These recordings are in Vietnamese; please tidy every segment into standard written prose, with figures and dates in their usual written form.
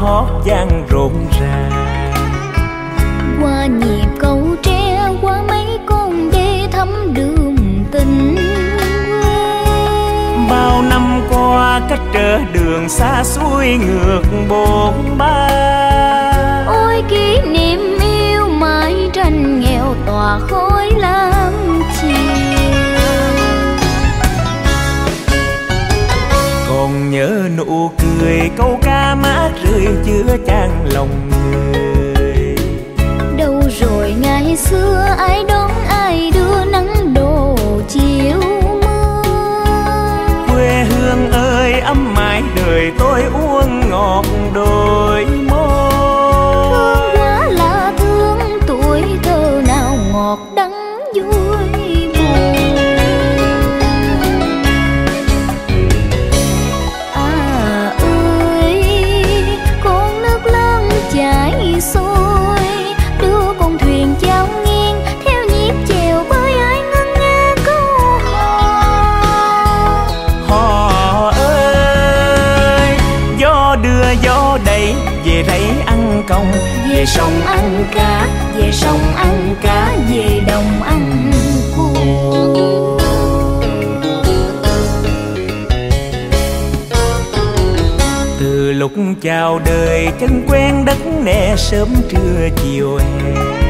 hót vang rộn ràng. Qua nhịp cầu tre, qua mấy con đê thắm đường tình quê. Bao năm qua cách trở đường xa xuôi ngược bộn ba. Ôi kỷ niệm yêu mãi tranh nghèo tỏa khói lam chiều. Còn nhớ nụ cười câu ca mát rượi chứa chan lòng người. Đâu rồi ngày xưa ai đón ai đưa nắng đổ chiều mưa. Quê hương ơi ấm mãi đời tôi uống ngọt đôi môi. Thương quá là thương tuổi thơ nào ngọt đắng vui buồn. À ơi con nước lớn chảy xuôi, đưa con thuyền chao nghiêng theo nhịp chèo bơi ai ngân nga câu hò. Hò ơi gió đưa gió đẩy về rẫy ăn công, Về sông ăn cá, về sông ăn cá, về đồng ăn cua. từ lúc chào đời chân quen đất nè sớm trưa chiều hè.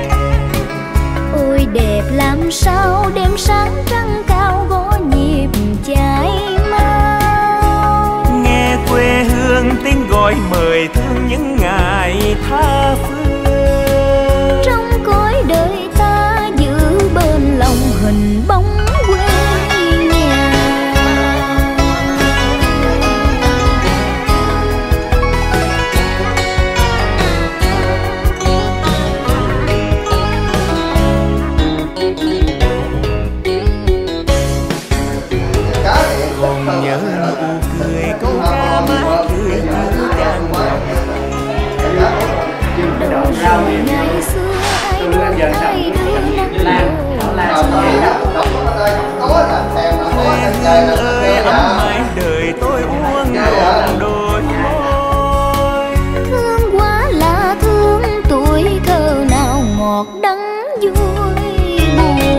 Ôi đẹp làm sao đêm sáng trăng cao gõ nhịp chảy mau. Nghe quê hương tiếng gọi mời thương những ngày tha phương. Trong cõi đời ta giữ bên lòng hình bóng quê nhà. Còn nhớ nụ cười câu ca mát rượi chứa chan lòng. Đâu rồi ngày xưa ai đón ai đưa nắng đổ Quê hương ơi ấm mãi đời tôi uống ngọt đôi môi. thương quá là thương tuổi thơ nào ngọt đắng vui buồn.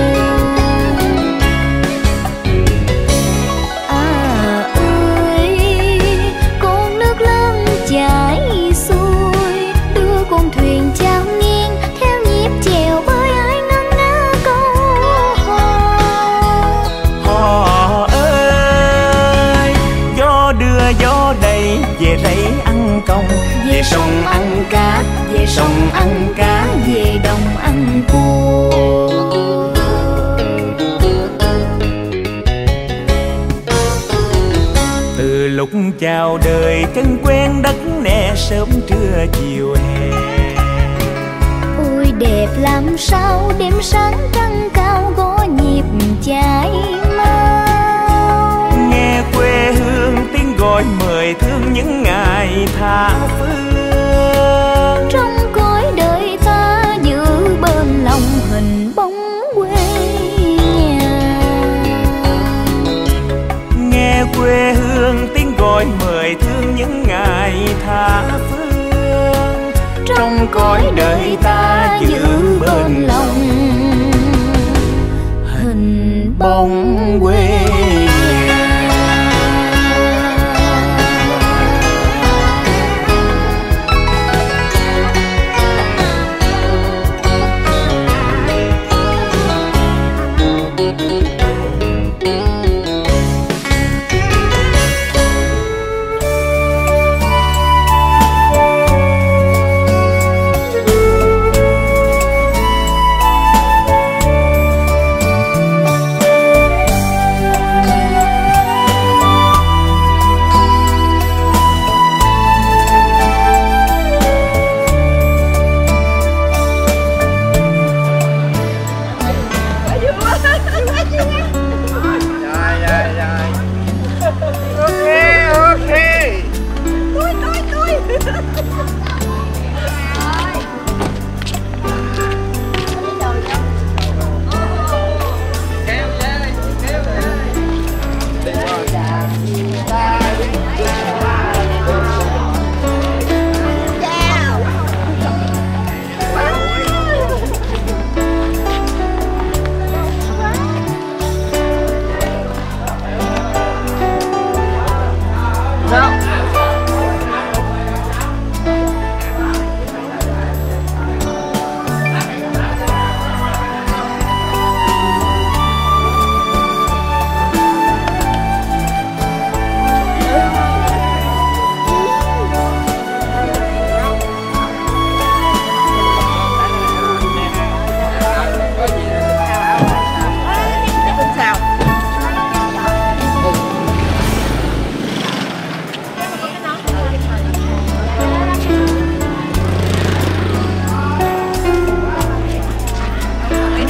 À ơi con nước lớn chảy xuôi, đưa con thuyền chao nghiêng theo nhịp chèo bơi ai ngân nga câu hò. Hò ơi gió đưa gió đẩy về rẫy ăn công, Về sông ăn cá, về sông ăn cá, về đồng ăn cua. từ lúc chào đời chân quen đất nè sớm trưa chiều hè. Ôi đẹp làm sao đêm sáng trăng cao gõ nhịp chảy mau. Nghe quê hương tiếng gọi mời thương những ngày tha phương. Trong cõi đời ta giữ bên lòng hình bóng quê nhà. Nghe quê hương tiếng gọi mời thương những ngày tha phương. Trong cõi đời ta giữ bên lòng hình bóng quê nhà.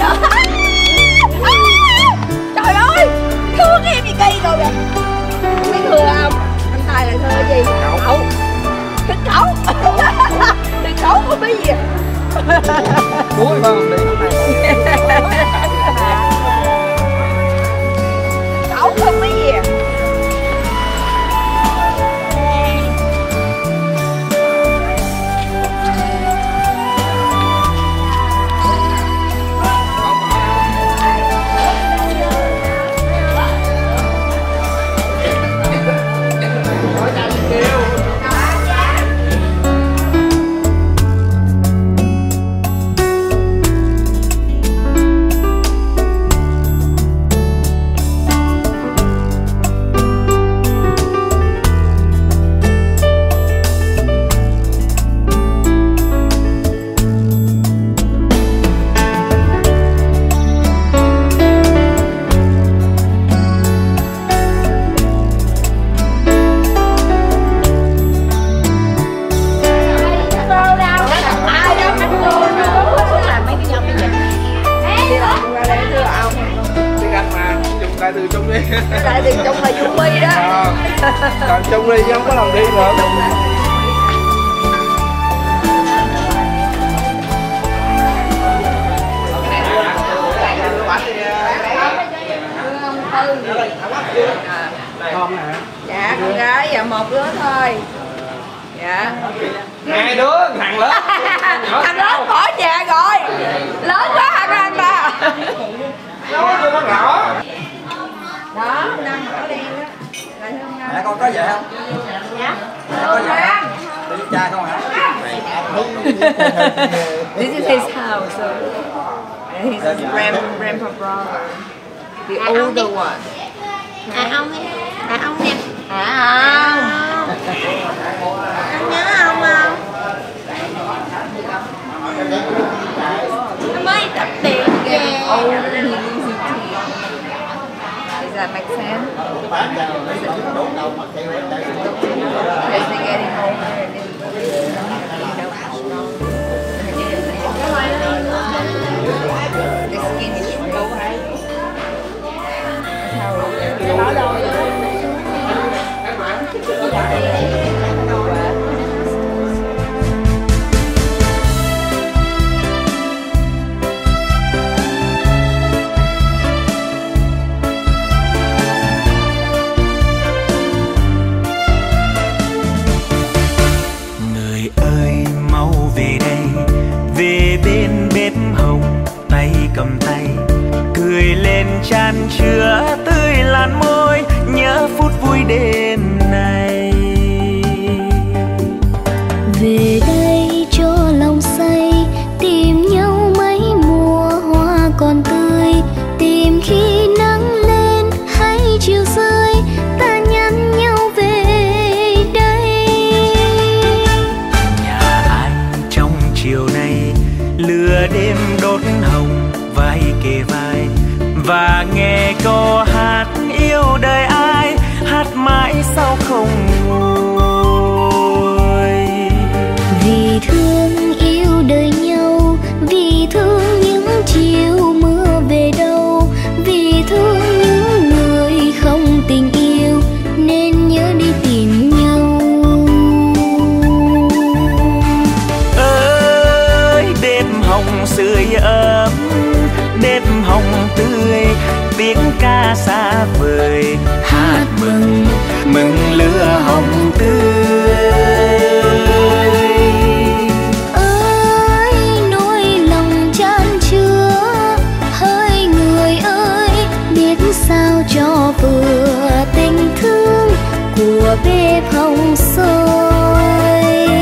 Trời ơi, thương em gì kỳ rồi vậy? Biết thừa không? Anh Tài là thơ gì? Cậu. Thích cậu. Thì cậu có biết gì? Cuối không đi Cậu không biết gì. Đại từ chung đi. Đại từ chung là Dung My đó. Còn chung đi chứ không có lòng đi nữa. Con nè. Dạ con gái, dạ một đứa thôi. Dạ. Hai đứa, thằng lớn. Thằng lớn bỏ nhà rồi. Lớn quá hả anh bà? Nó chưa có rõ. Đó, năm có đen đó. Mẹ con có vậy không? Dạ. Có vậy không? Đi cha không hả? This is his house. So he's grandpa brother. The older one. Ông nè. Ông nè. Không. Anh nhớ ông không? Nó mới tập tiền kìa. Does that make sense? As they're getting older and the skin is so high. Người ơi mau về đây, về bên bếp hồng, tay cầm tay, cười lên chan chứa tươi làn môi, nhớ phút vui đêm nay. Về đây cho lòng say, tìm nhau mấy mùa hoa còn tươi, tìm khi nắng lên hay chiều rơi, ta nhắn nhau về đây. Nhà ai trong chiều nay, lửa đêm đốt hồng vai kề vai, và nghe câu hát yêu đời ai, hát mãi sao không nguôi. Vì thương yêu đời nhau, vì thương những chiều mưa về đâu, vì thương những người không tình yêu nên nhớ đi tìm nhau. Ơi đêm hồng sưởi ấm, đêm hồng tươi, tiếng ca xa vời, hát mừng mừng lửa hồng tươi. Ơi nỗi lòng chan chứa, hỡi người ơi biết sao cho vừa tình thương của bếp hồng sôi.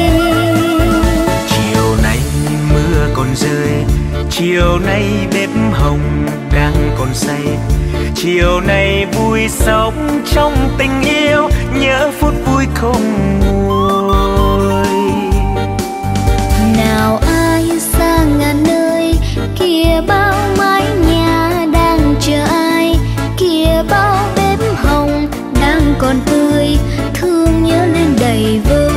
Chiều nay mưa còn rơi, chiều nay bếp hồng đang còn say, chiều nay vui sống trong tình yêu, nhớ phút vui không nguôi. Nào ai xa ngàn nơi, kia bao mái nhà đang chờ ai, kia bao bếp hồng đang còn tươi, thương nhớ lên đầy vơi.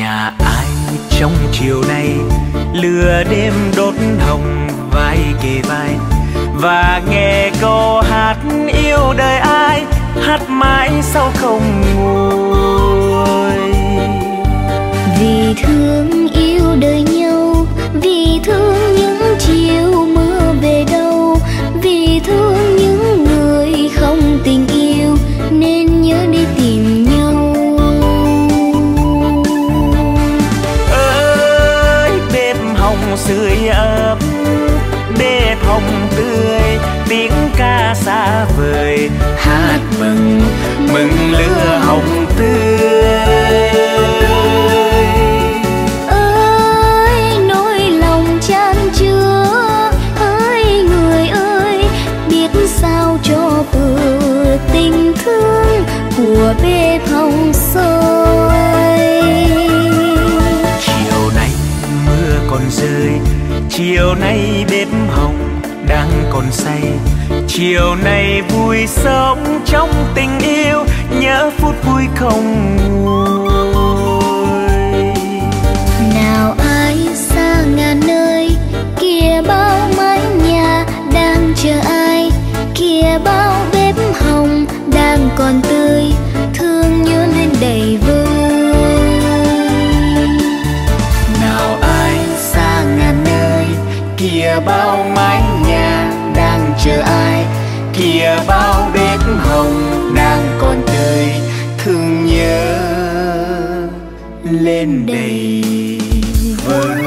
nhà ai trong chiều nay lửa đêm đốt hồng vai kề vai, và nghe câu hát yêu đời ai hát mãi sao không nguôi. Vì thương yêu đời nhau, vì thương những chiều mưa về đâu, vì thương những người không tình yêu nên nhớ đi tìm nhau. Ơi bếp hồng sưởi ấm, bếp hồng tươi, tiếng ca xa vời hát mừng mừng lửa hồng tươi. Ơi nỗi lòng chan chứa, ơi người ơi biết sao cho vừa tình thương của bếp hồng sôi. Chiều nay mưa còn rơi, chiều nay bếp hồng đang còn say, chiều nay vui sống trong tình yêu, nhớ phút vui không nguôi. Nào ai xa ngàn nơi, kìa bao mái nhà đang chờ ai, kìa bao bếp hồng đang còn tươi, thương nhớ nên đầy vơi. Nào ai xa ngàn nơi, kìa bao mái nhà đang chờ ai, kìa bao bếp hồng đang còn tươi, thương nhớ lên đầy vơi.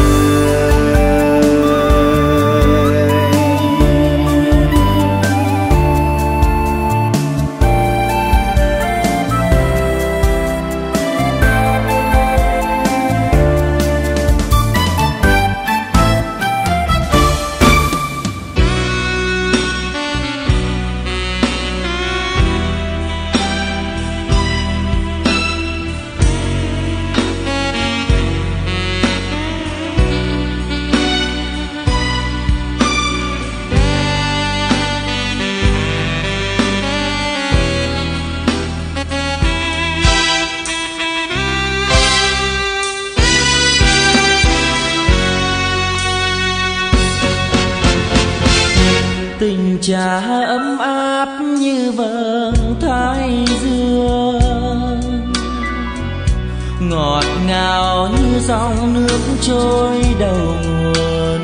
Tình cha ấm áp như vầng thái dương, ngọt ngào như dòng nước trôi đầu nguồn.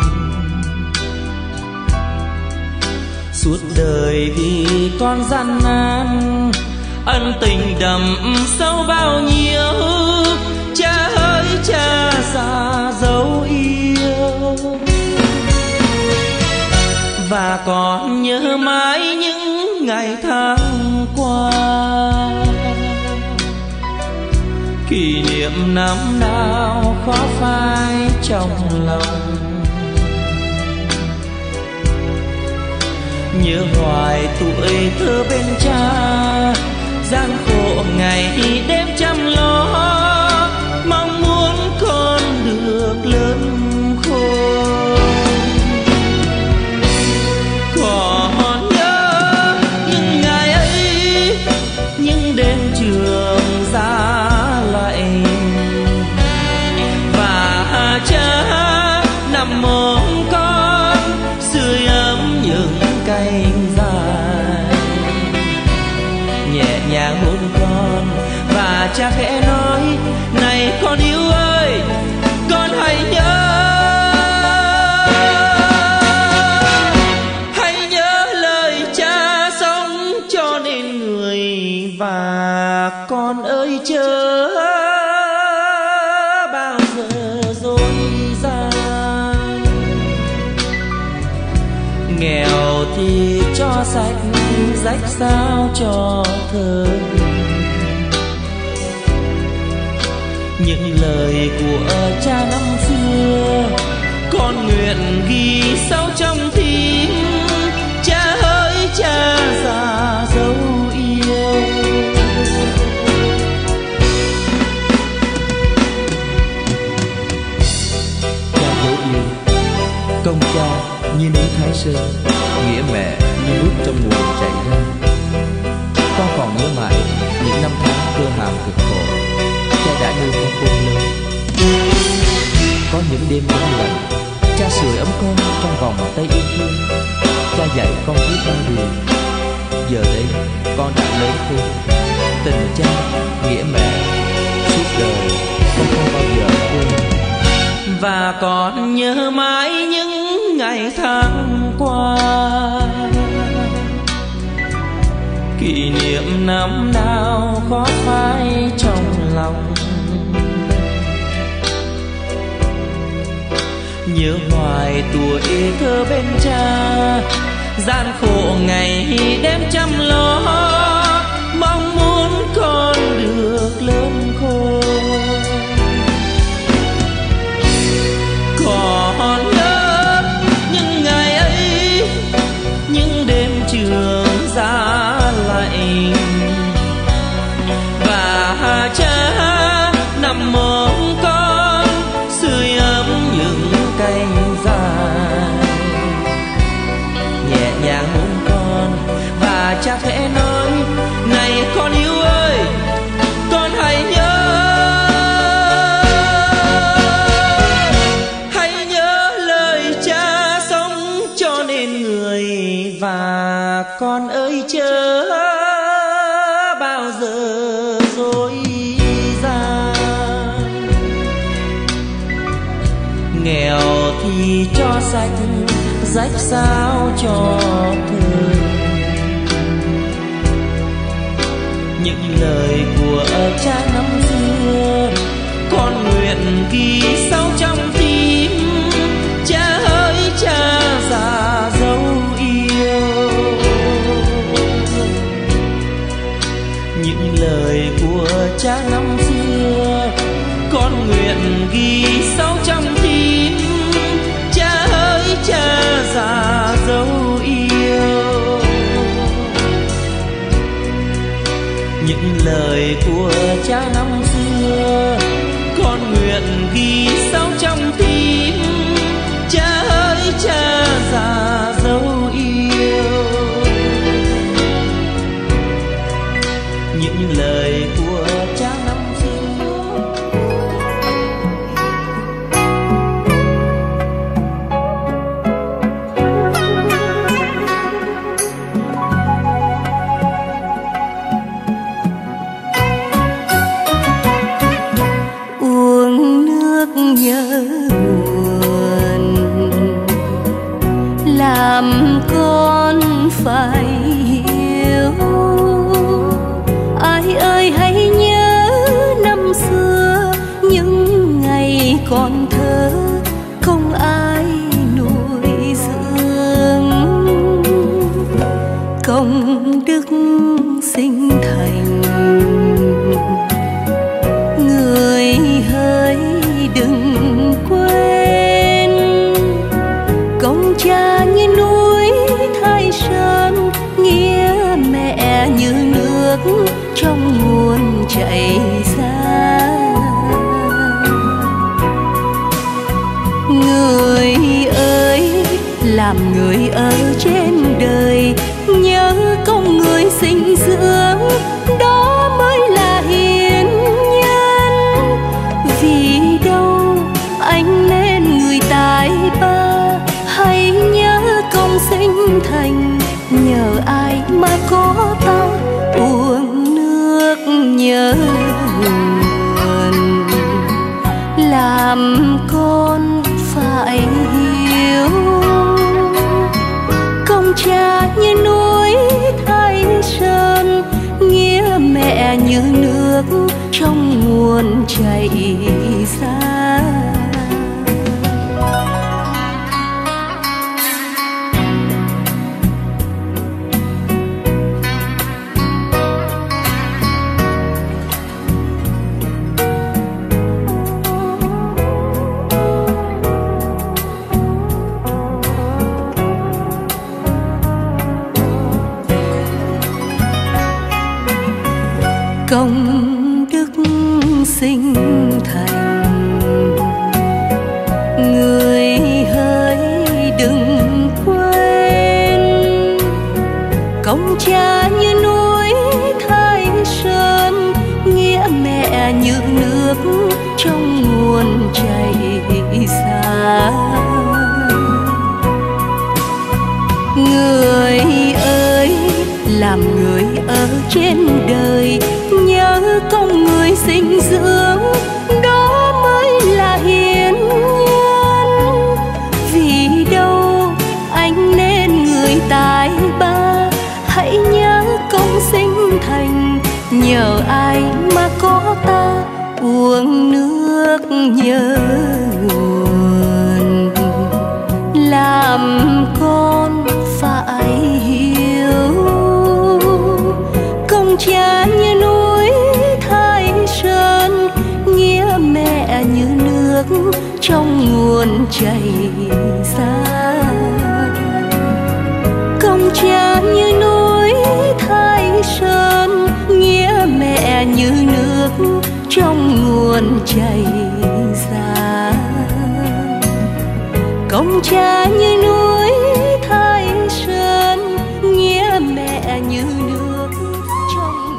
Suốt đời vì con gian nan, ân tình đậm sâu bao nhiêu, cha ơi cha xa dấu yêu. Và còn nhớ mãi những ngày tháng qua, kỷ niệm năm nào khó phai trong lòng. Nhớ hoài tuổi thơ bên cha, gian khổ ngày đêm chăm lo, mong muốn con được lớn khôn. Còn nhớ những ngày ấy, những đêm trường giá lạnh, và cha nằm ôm con sưởi ấm những cánh dài, nhẹ nhàng hôn con và cha khẽ nói: này con yêu ơi, con hãy nhớ, và con ơi chớ bao giờ dối gian. Nghèo thì cho sạch, rách sao cho thơ. Những lời của cha năm xưa con nguyện ghi sâu trong tim. Cha ơi cha già dấu yêu. Cha dấu yêu, công cha như núi Thái Sơn, nghĩa mẹ như nước trong nguồn chảy ra. Con còn nhớ mãi những năm tháng cơ hàm cực khổ, cha đã nuôi con khôn lớn, có những đêm vắng lạnh, cha sưởi ấm con trong vòng tay yêu thương. Cha dạy con biết bao điều. Giờ đây con đã lớn khôn, tình cha nghĩa mẹ suốt đời con không bao giờ quên. Và còn nhớ mãi những ngày tháng qua, kỷ niệm năm nào khó phai trong lòng. Nhớ hoài tuổi thơ bên cha, gian khổ ngày đêm chăm lo, mong muốn con được lớn khôn. Còn nhớ những ngày ấy, những đêm trường giá lạnh, và cha nằm mong con sưởi ấm những cánh dài, nhẹ nhàng hôn con và cha khẽ nói: này con yêu ơi, con hãy nhớ lời cha sống cho nên người. Và con ơi chớ bao giờ dối gian, nghèo thì cho sạch, rách sao cho thơ. Những lời của cha năm xưa con nguyện ghi sâu trong tim. Cha ơi cha già dấu yêu, những lời của cha năm xưa con nguyện ghi sâu trong tim. Cha ơi cha già dấu yêu, những lời của cha năm xưa con nguyện ghi sâu trong tim. Cha ơi cha già dấu yêu, những lời của cha năm nhớ buồn làm con phải hiểu. Ai ơi hãy nhớ năm xưa, những ngày còn thơ không ai nuôi dưỡng. Công đức sinh thành người hỡi đừng quên. Công cha như núi Thái Sơn, nghĩa mẹ như nước trong nguồn chảy ra. Người ơi làm người ở trên đời, nhớ công người sinh dưỡng, đó mới là hiền nhân. Vì đâu anh nên người tài ba, hãy nhớ công sinh thành. Nhờ ai mà có ta uống nước nhớ nguồn, làm con phải hiểu. Công cha như núi Thái Sơn, nghĩa mẹ như nước trong nguồn chảy ra. Công đức sinh thành nước nhớ nguồn, làm con phải hiểu công cha như núi Thái Sơn, nghĩa mẹ như nước trong nguồn chảy ra. Công cha như núi Thái Sơn, nghĩa mẹ như nước trong nguồn chảy ra. Công cha như núi Thái Sơn, nghĩa mẹ như nước trong nguồn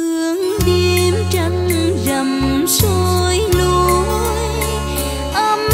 trăng rằm sôi núi, âm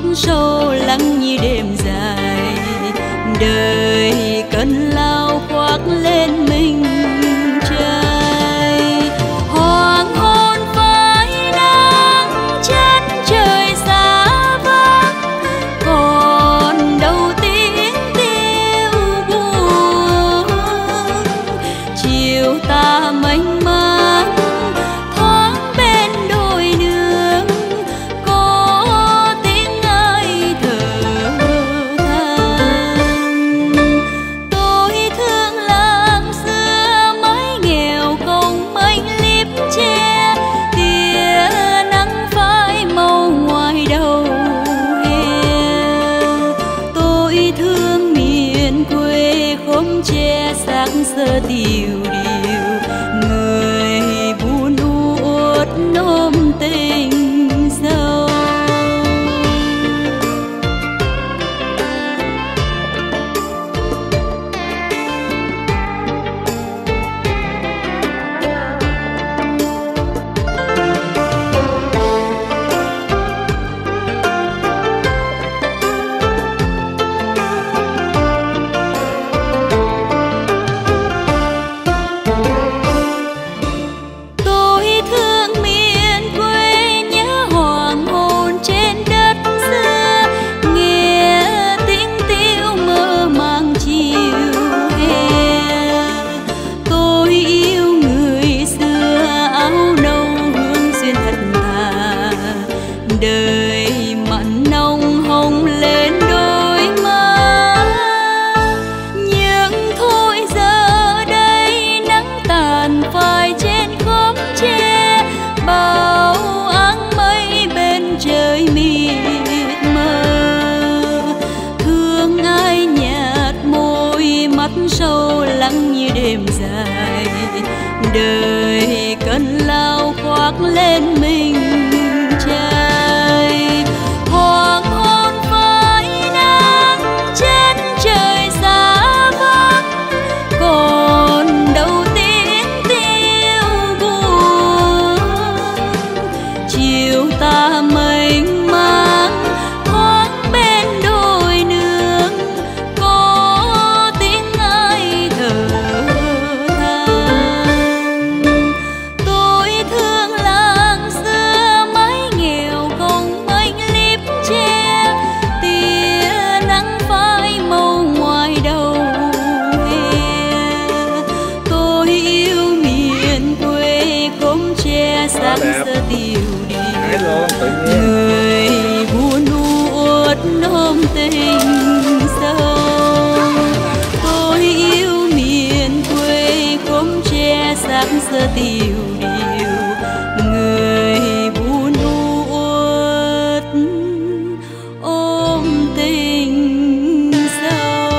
sâu lắng như đêm dài. Đời cơn lao khoác lên mình trai. Hoàng hôn phai nắng chân trời xa vắng, còn đâu tiếng tiêu buồn. Chiều ta mênh mang thoáng bên đồi nương, có tiếng ai thở than. Tôi thương làng xưa mái nghèo công mênh liếp che, tia nắng phai màu ngoài đầu hè. Tôi thương miền quê khóm tre sáng sơ tiều điệu, người buồn uất ôm tình sâu. Tôi thương miền quê nhớ hoàng hôn trên đất xưa, nghe tiếng tiêu mơ màng chiều hè. Tôi yêu người xưa áo nâu hương duyên thật thà, đời mặn nồng hồng lên đôi má. Nhưng thôi giờ đây nắng tàn phai trên khóm tre, bao áng mây bên trời mịt mờ. Thương ai nhạt môi mắt sâu lắng như đêm dài. Đời cơn lao khoác lên mình trai. Hoàng hôn phai nắng chân trời xa vắng, còn đâu tiếng tiêu buồn. Chiều ta mênh mang thoáng bên đồi nương, có tiếng ai thở than. Tôi thương làng xưa mái nghèo công mênh liếp che, tia nắng phai màu ngoài đầu hè. Tôi yêu miền quê khóm tre sáng sơ tiều điệu, người buồn uất ôm tình sâu. Tôi yêu miền quê khóm tre sáng sơ tiều điệu, người buồn uất ôm tình sâu.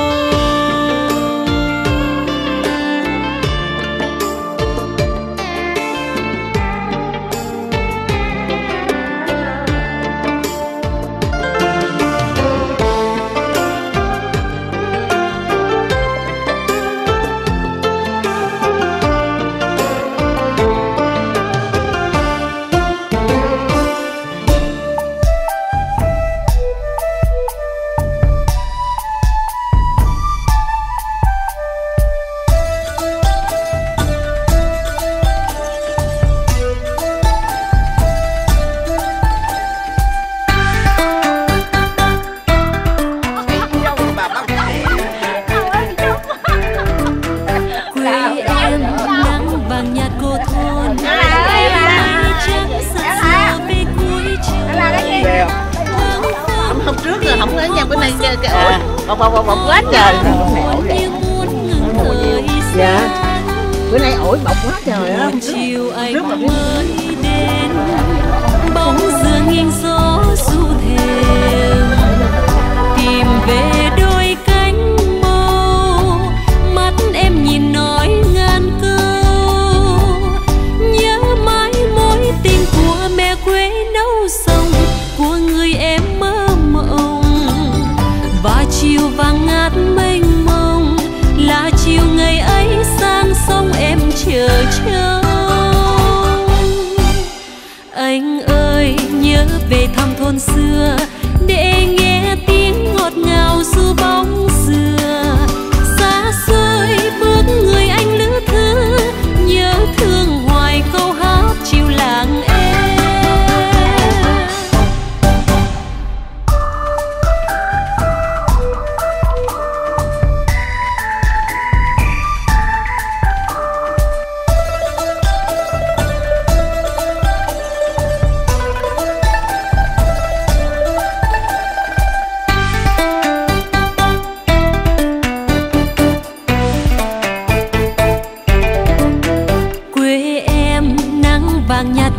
Quê em nắng vàng nhạt cô thôn, mây trắng xa xa về cuối trời. Hôm trước rồi không có nhà bữa nay chơi cái ổi bọc quá trời. Như muốn ngừng thời gian. Bữa nay ổi bọc quá trời á. Chiều anh mới đến, bóng dường nghiêng gió du thềm, tìm về đôi cánh mâu. Mắt em nhìn nói ngàn câu, nhớ mãi mối tình của mẹ quê nấu sông, của người em mơ mộng. Và chiều vàng ngát mênh mông là chiều ngày ấy sang sông em chờ trông. Anh ơi nhớ về thăm thôn xưa để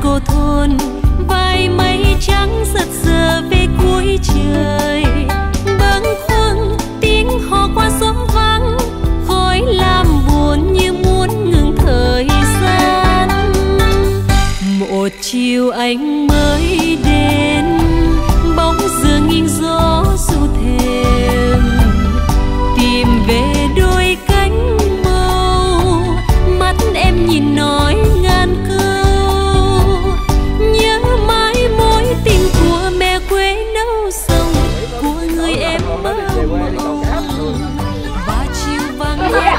cô thôn, vài mây trắng giật giờ về cuối trời. Bâng khuâng tiếng hò qua xóm vắng, khói làm buồn như muốn ngừng thời gian. Một chiều anh mới đến, bóng dường nghiêng gió du thềm, tìm về đôi cánh màu, mắt em nhìn nói ngàn câu. Nhớ mãi mối tình của mẹ quê nấu sông, của người em mơ mộng. Và chiều vàng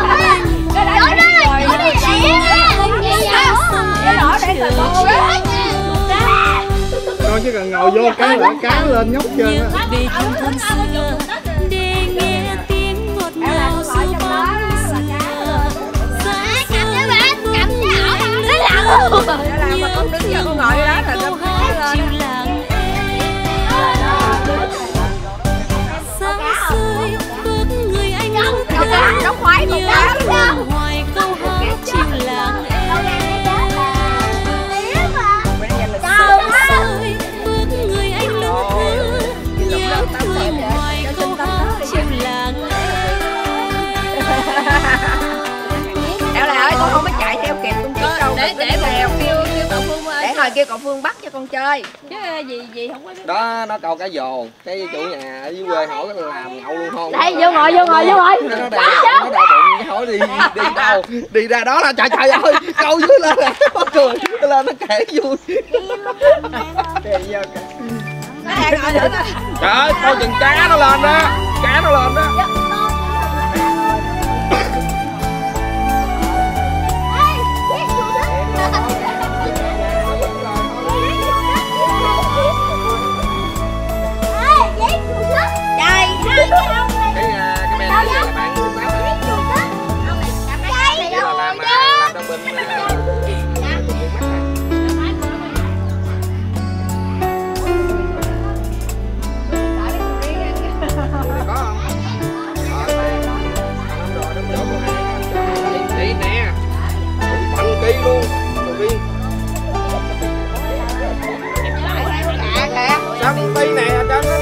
con chỉ cần ngồi vô cái là cá lên nhóc trơn á. Về thăm thôn xưa để nghe tiếng ngọt ngào xưa bóng xưa. Con đứng giờ con ngồi đó là nó hát chiều làng sáng sơi bước người anh lúc nó khoái con cá đó. hoài câu hát chiều làng sơi bước người anh lúc nhớ thương hoài câu hát chiều làng Eo là ơi, con không có chạy theo kịp con Kiết đâu. Để kêu cậu Phương ơi. Để hồi kêu cậu Phương bắt cho con chơi. Chứ gì không có biết. Đó nó câu cá dồ, cái chủ nhà ở dưới quê hỏi làm nhậu luôn không. Đây vô ngồi. Nó đau bụng hỏi đi đâu. Đi ra đó là trời ơi, câu dưới lên là nó cười, lên nó kể vui. Trời ơi, coi chừng cá nó lên đó. Cá nó lên đó. Công ty này cho nó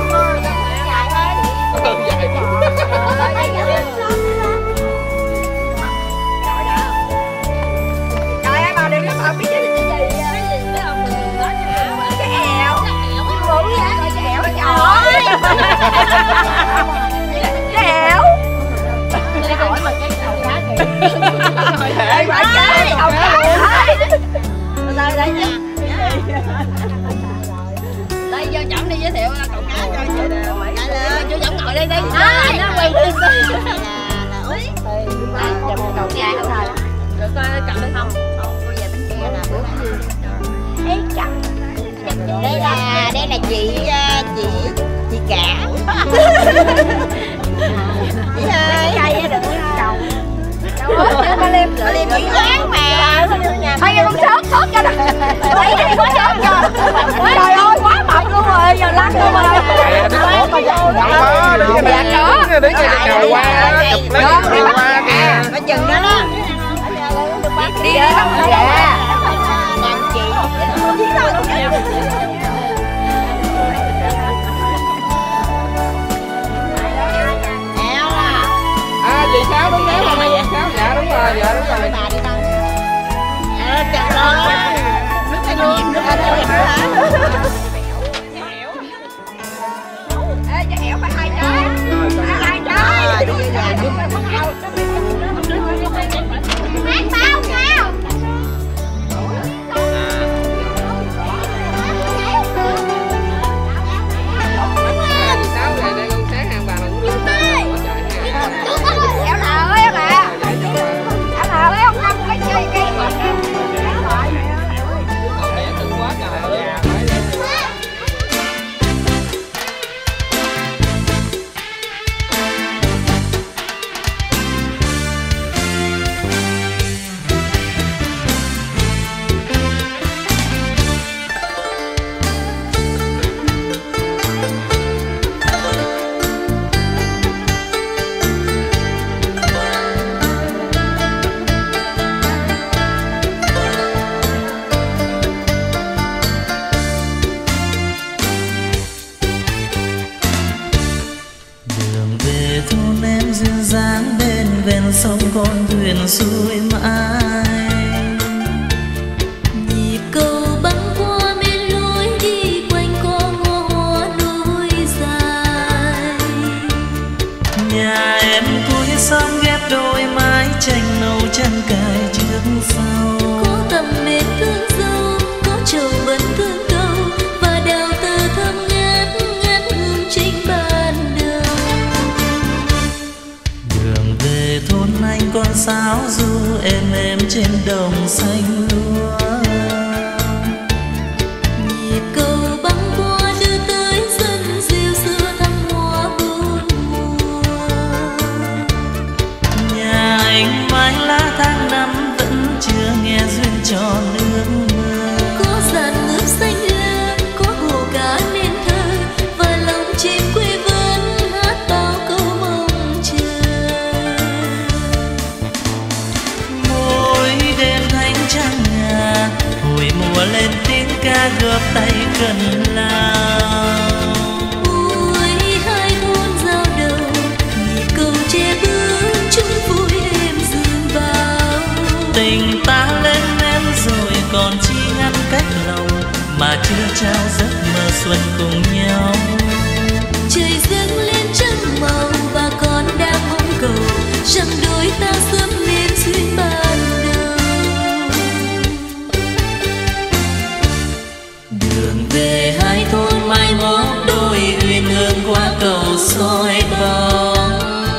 trời ơi, vào đây nó bảo biết cái gì cái ẻo cái ẻo cái ẻo cái hỏi mà cái đầu cá kìa phải chơi đầu cá đây nha đây vô Trọng đi giới thiệu cậu cá cho chú Trọng ngồi đây đi nó quay phim cậu nhà không thời được cầm được không cô về bên kia là bữa ấy cầm đây là chị cả chị ơi đừng có trồng có liêm chỉ dáng mà thôi con sốt cho nè thấy đi có sốt cho trời ơi quá mập luôn rồi giờ lăn luôn rồi đi cái nào qua chụp lấy cái qua kìa nó chừng đó đó đi đi làm chị chị Sáu đúng đấy mà mày Sáu dạ đúng rồi bà đi đâu chặt rồi nước tay luôn nước tay luôn ê cho ẻo phải hai trái hai trái đi về nhà đi bán bao nào Sáu ngày đây con sáng hàng bà cũng đưa ẻo nào ơi bà ẻo nào ơi ông năm cái chơi cây mà sông con thuyền xuôi mãi. Nhịp cầu băng qua bên lối đi quanh con ngõ hoa núi dài. Nhà em cuối xóm ghép đôi mái tranh nâu chân cài trước sau. Có tầm mến thương dâu, có chồng vẫn thương câu và đào tơ thơm ngát ngát hương trinh ban đầu. Đường về thôn anh con sáo ru êm trên đồng xanh lúa. Nhịp cầu băng qua đưa tới sân rêu xưa thắm hoa bốn mùa. Nhà anh mái lá tháng năm vẫn chưa nghe duyên cho nước mưa. Có dàn nước xanh lam, có hồ cá nên thơ và lòng chim quê vẫn hát bao câu mong chờ. Mỗi đêm thanh trăng ngà, hồi mùa lên tiếng ca góp tay cần lao. Ôi hai thôn giao đầu, nhịp cầu che bước chung vui êm dương bao. Tình ta lên men rồi còn chi ngăn cách lòng, mà chưa trao giấc mơ xuân cùng nhau. Trời dâng lên trăng màu và con đang mong cầu rằng đôi ta sớm nên duyên ban đầu. Đường về hai thôn mai mốt đôi uyên ương qua cầu soi bóng.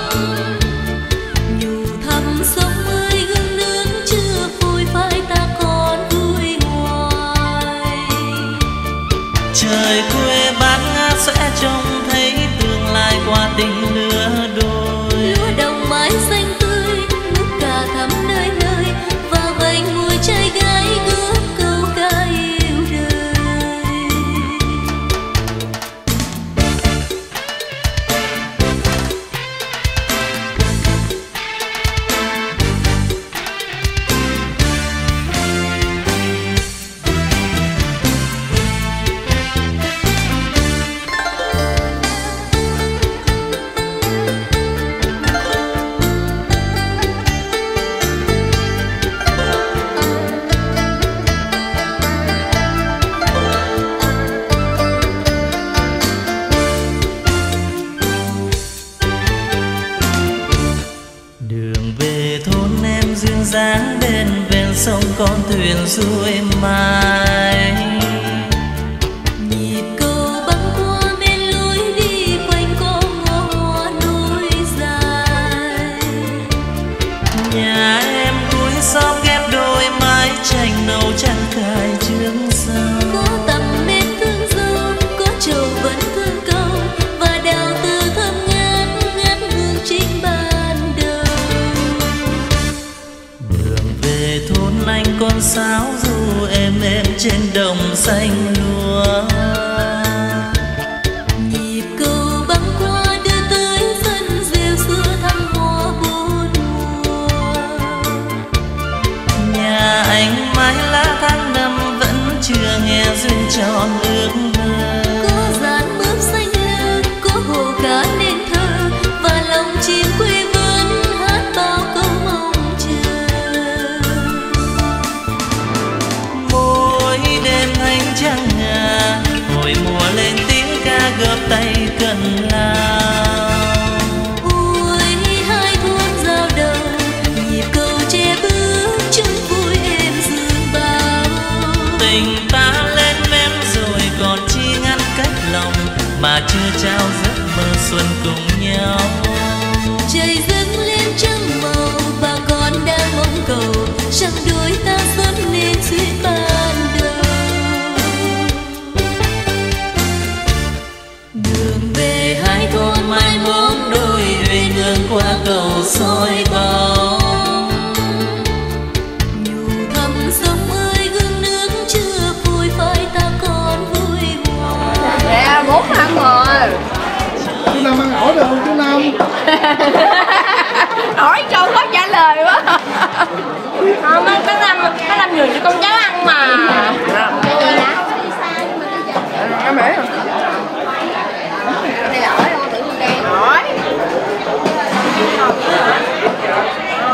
Nhủ thăm sông ơi gương nướng chưa phôi phai ta còn vui hoài. Trời quê bát ngát sẽ trông thấy tương lai qua tình lứa đôi. Lúa đồng mái xanh tươi, nước cà thắm nơi nơi và vành mùi trai gái góp câu ca yêu đời. Đường về thôn em duyên dáng bên ven sông con thuyền xuôi mãi. Nhịp cầu băng qua bên lối đi quanh con ngõ hoa núi dài. Nhà em cuối xóm ghép đôi mái tranh nâu trăng cài trước sau. Có tầm mến thương dâu, có chầu vẫn thương câu và đào từ thơm ngát ngát hương trinh ban đầu. Đường về thôn anh con sáo ru êm trên đồng xanh lúa. Nhịp cầu băng qua đưa tới sân rêu xưa thăm hoa bốn mùa. Nhà anh mái lá tháng năm vẫn chưa nghe duyên cho ước mơ. Có dàn mướp xanh lơ, có hồ cá nên thơ và lòng chim quê vẫn hát bao câu mong chờ. Mỗi đêm anh trăng ngà, hồi mùa lên tiếng ca góp tay cần lao. Ôi hai thôn giao đầu, nhịp cầu che bước chung vui êm dương bao. Tình ta lên men rồi còn chi ngăn cách lòng, mà chưa trao giấc mơ xuân cùng nhau. Trời dâng lên trăng màu và con đang mong cầu rằng đôi ta sớm nên duyên ban đầu. Đường về hai thôn mai mốt đôi uyên ương qua cầu soi bóng. Nhủ thăm sông ơi gương nước chưa phôi phai ta còn vui hoài. Dạ, 4 năm rồi. Chú Năm ăn ổi được không chú Năm? Hỏi câu khó trả lời quá. Không, nó làm người cho con cháu ăn mà. Em biết không? Đây là ổi không? Thử con đen. Ổi.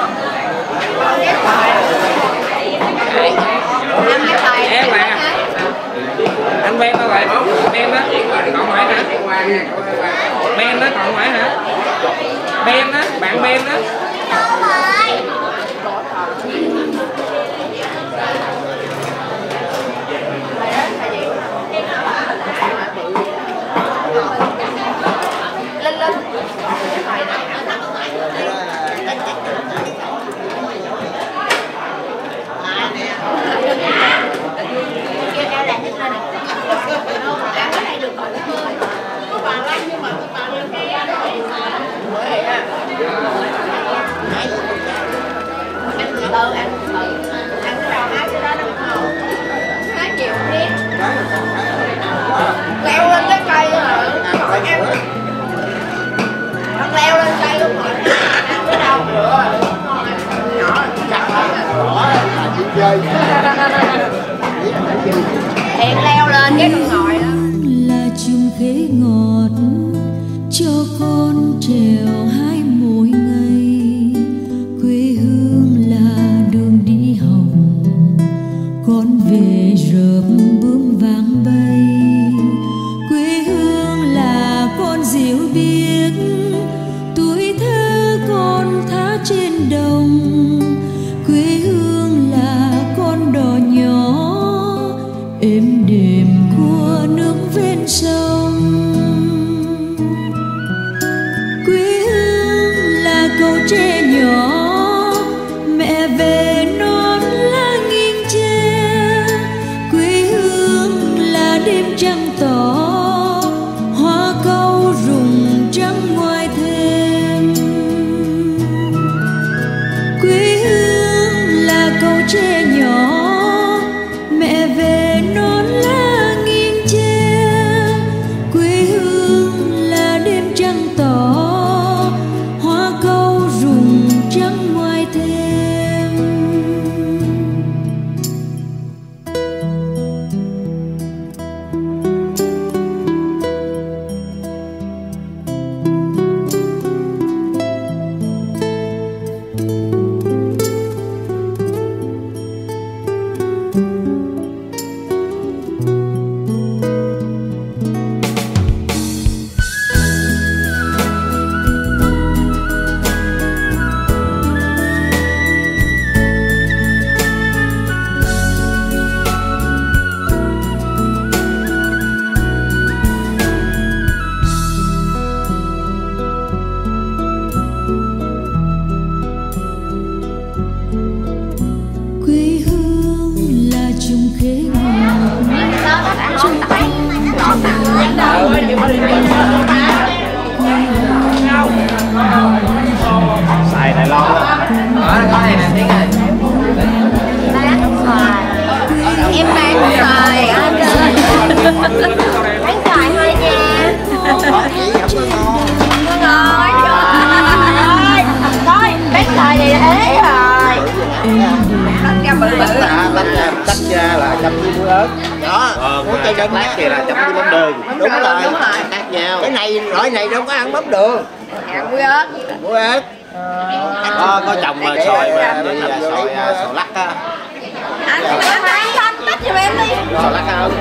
Ben đó còn phải hả? Ben á, bạn Ben á. Lên lên. Ăn cái đầu hái cái đó nó ngon. Hái nhiều đi. Leo lên cái cây hả? Em nó leo lên cây luôn rồi. Ăn cái đầu nữa. Nhỏ chặt thiệt leo lên cái đường ngồi đó. Là chung khế ngọt cho con trèo hai mỗi ngày. Quê hương là đường đi học, con về rợp bướm vàng bay. Quê hương là con diều biếc, tuổi thơ con thả trên đồng. Quê hương là con đò nhỏ êm đềm của nước ven sông. Quê hương là cầu tre nhỏ, mẹ về non lá nghiêng tre. Quê hương là đêm trăng tỏ, hoa cau rụng trắng ngoài thềm. Quê hương là cầu tre nhỏ, mẹ về non lá nghiêng tre. Quê hương là đêm trăng tỏ, hoa cau rụng trắng ngoài thềm. Quê hương là chung khế ngọt. Xài Đài Loan luôn. Có này nè tiếng này. Em bán xoài anh ơi. Bán xoài thôi nha. Ngon. Trời ơi. Coi, bán xoài thì ế rồi. Tách ra là chấm với muối ớt. Đó, muối cây đơn lát thì là chấm với mắm đường. Đúng rồi. Khác nhau. Cái này loại này đâu có ăn mắm đường. Ăn muối ớt. Muối ớt. Có trồng xoài mà xoài lắc á. Anh tách cho em đi. Xoài lắc không?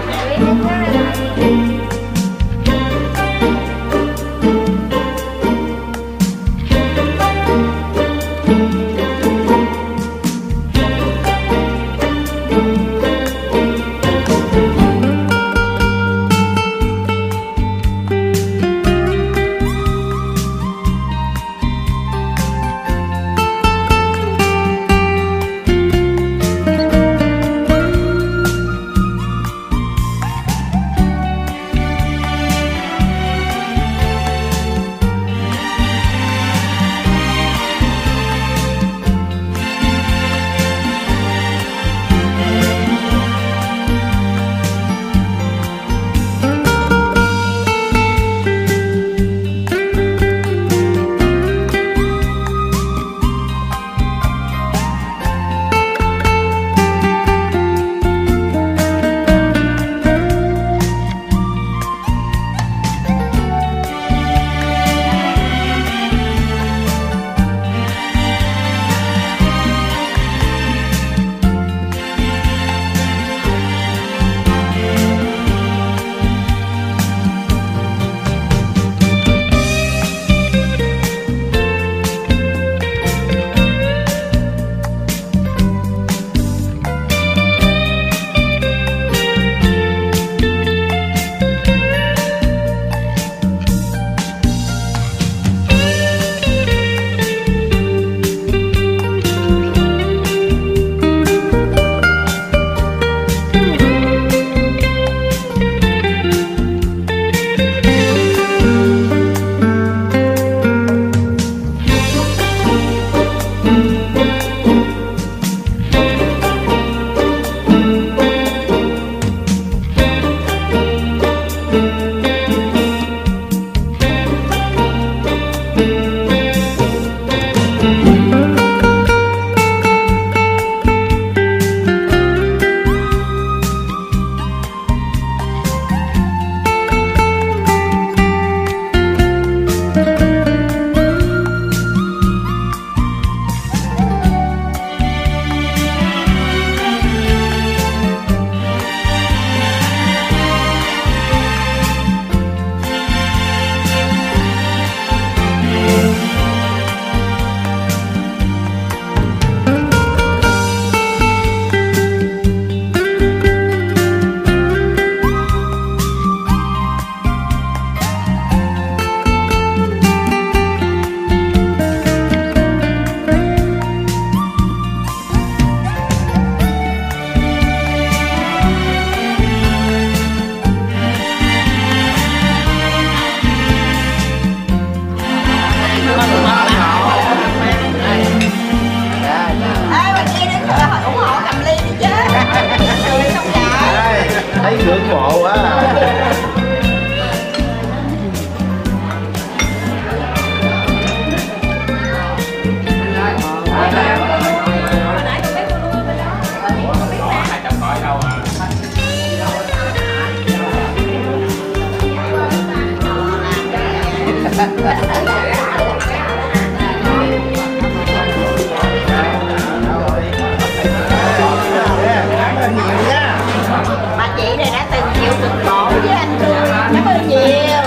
chị này đã từng chịu cực khổ với anh tôi. Cảm ơn nhiều.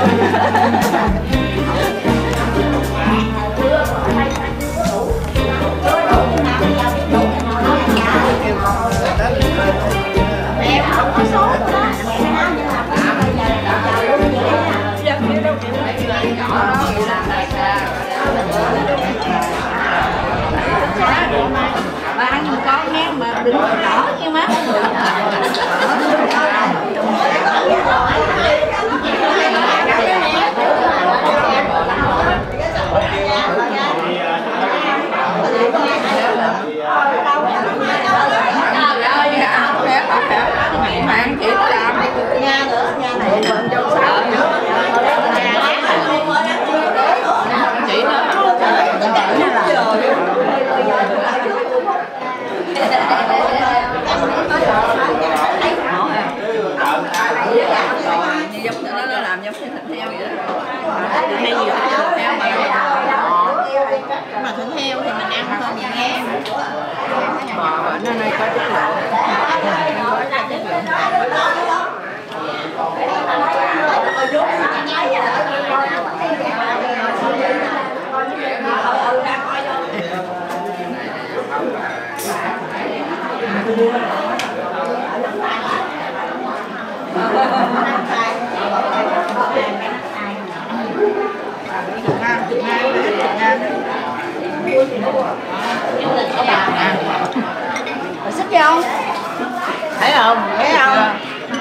Em không có số đó. Ba ăn có nghe mà đừng có đỏ chứ má. Bạn chị làm nha nữa, nha này mình trong sao chị nói giống nó làm giống như thịt heo vậy đó. Hay gì đó thịt heo mà thịt heo thì mình ăn thôi vậy nghe. Bò ở nơi có chất lượng. Xích vô không? Thấy không? Thấy không?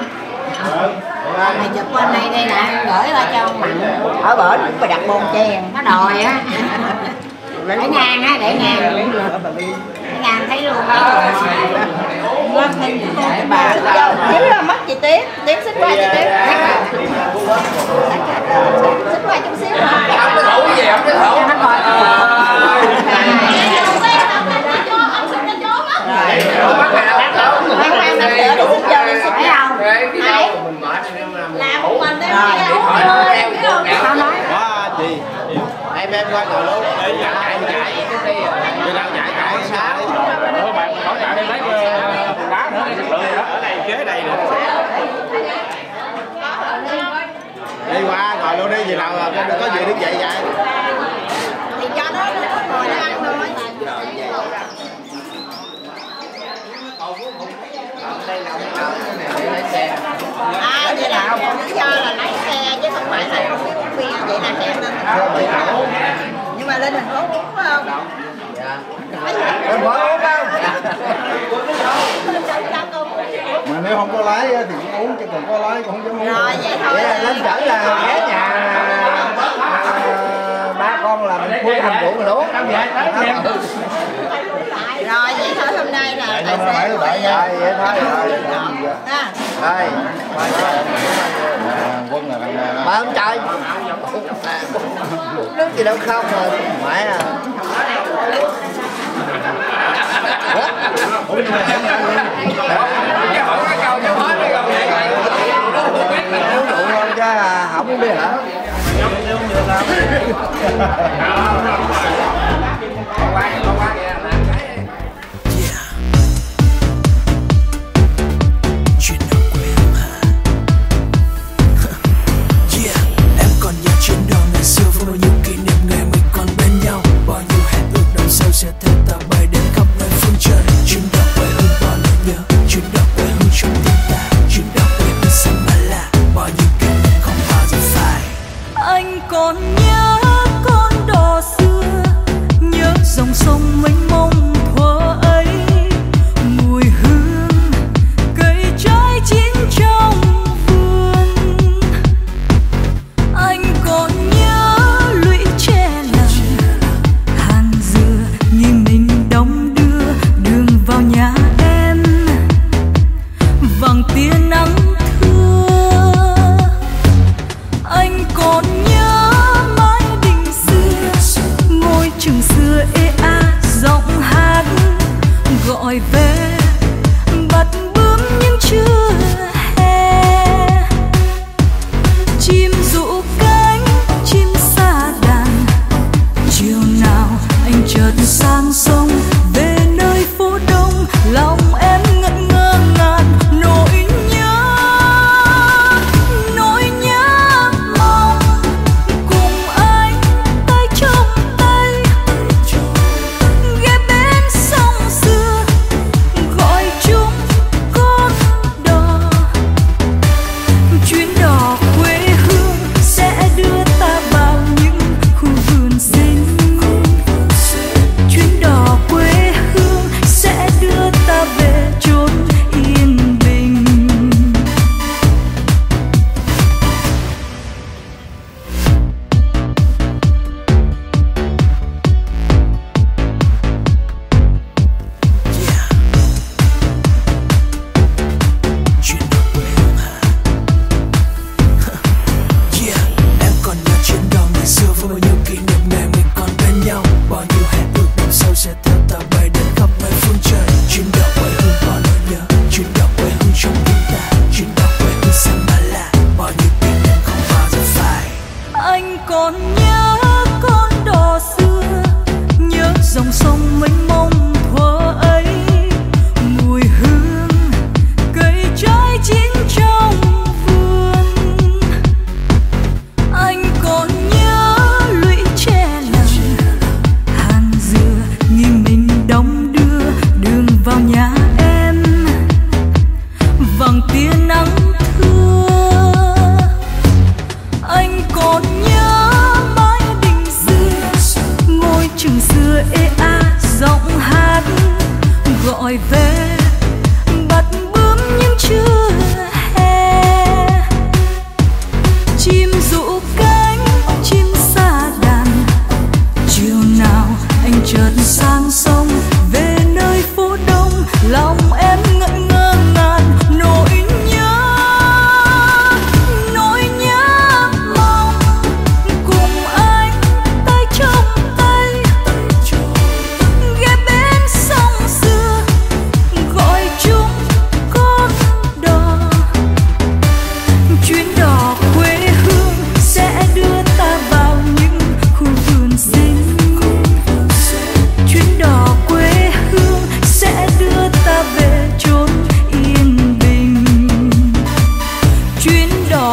Mày chụp qua đây đây nè, gửi qua cho ông Mặn ở bển cũng phải đặt bồn chèn, nó đòi á. Để ngang á, để ngang. Để ngang thấy luôn. Lên hình của con cái bà. Dính là mất chị Tiến, Tiến xích qua chị Tiến. Xích qua chút xíu nữa. Ông cái thủ gì, ông cái thủ. Nó coi. Em qua ngồi luôn để chạy đi đâu chạy xa đi. Bạn khỏi chạy đi lấy đá nữa ở đây kế đây nè. Đi qua ngồi luôn đi, gì nào đừng có gì đứng dậy vậy. Thì cho nó ngồi nó ăn thôi. Vậy là lý do là lái xe chứ không phải là không biết uống bia, vậy là sẽ lên thành phố. Nhưng mà lên thành phố uống phải không? Em phải uống không? Mà nếu không có lái thì cũng uống, chứ còn có lái cũng không dám uống. Rồi vậy thôi. Lên chở là ghé nhà ba con là mình khui thành rượu mình uống. Rồi vậy thôi, hôm nay là tài xế của vậy thôi. Đây. Quân là ba ông trời. Nước gì đâu không rồi. Mãi à. Uống rượu thôi chứ không uống bia hả? Sẽ theo ta bay đến khắp nơi phương trời. Chuyến đò quê hương bao nỗi nhớ, chuyến đò quê hương trong tim ta, chuyến đò quê hương xanh mà là bao nhiêu kỷ niệm không bao giờ phai. Anh còn nhớ con đò xưa, nhớ dòng sông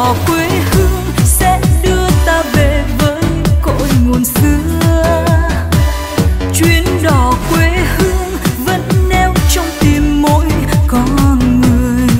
đò quê hương sẽ đưa ta về với cội nguồn xưa. Chuyến đò quê hương vẫn neo trong tim mỗi con người.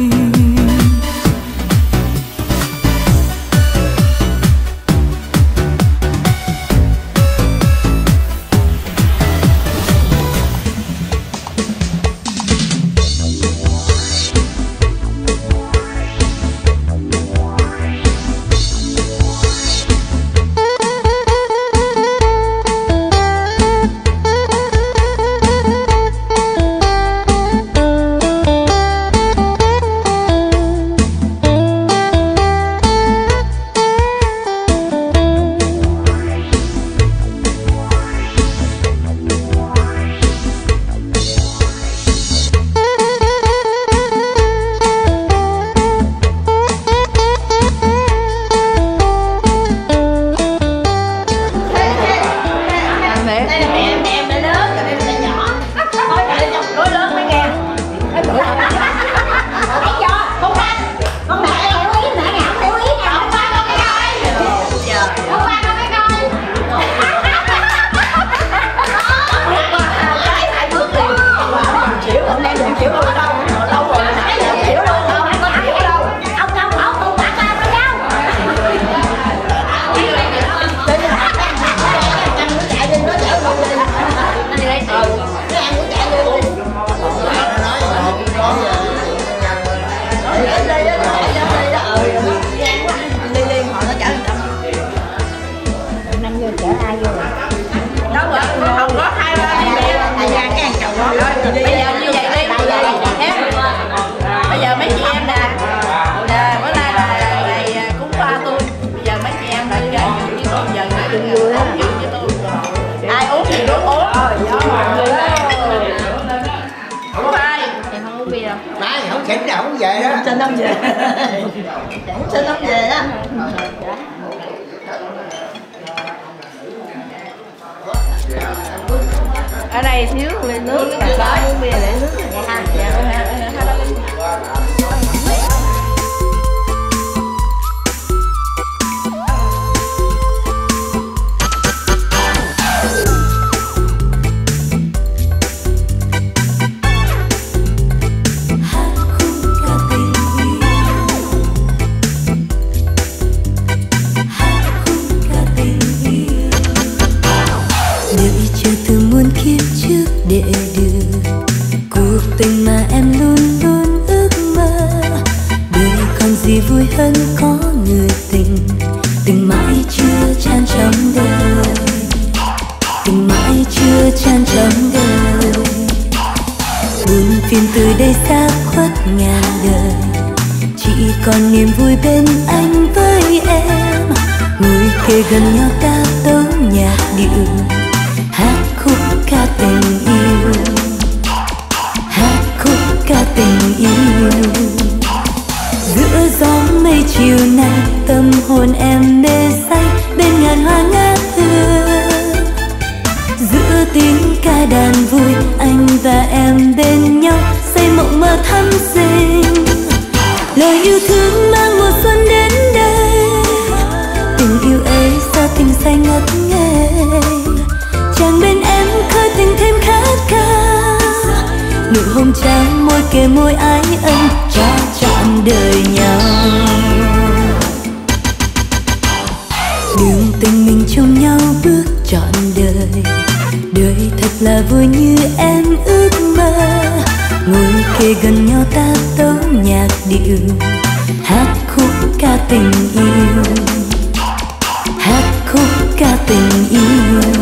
Ở đây thiếu lên nước là có uống bia để nước dạ ha. Để được cuộc tình mà em luôn luôn ước mơ, đời còn gì vui hơn có người tình, tình mãi chưa chan trong đời, tình mãi chưa chan trong đời. Buồn phiền từ đây xa khuất ngàn đời, chỉ còn niềm vui bên anh với em, ngồi kề gần nhau ta tấu nhạc điệu, hát khúc ca tình yêu, hát khúc ca tình yêu. Giữa gió mây chiều nay tâm hồn em mê say bên ngàn hoa ngát hương, giữa tiếng ca đàn vui anh và em bên nhau xây mộng mơ thắm xinh. Lời yêu thương mang mùa xuân đến đây, tình yêu ấy sao tình say ngất ngây, chàng bên em khơi tình thêm khát khao, nụ hôn trắng môi kề môi ái ân cho trọn đời nhau. Đường tình mình chung nhau bước trọn đời, đời thật là vui như em ước mơ, ngồi kề gần nhau ta tấu nhạc điệu, hát khúc ca tình yêu, hát khúc ca tình yêu.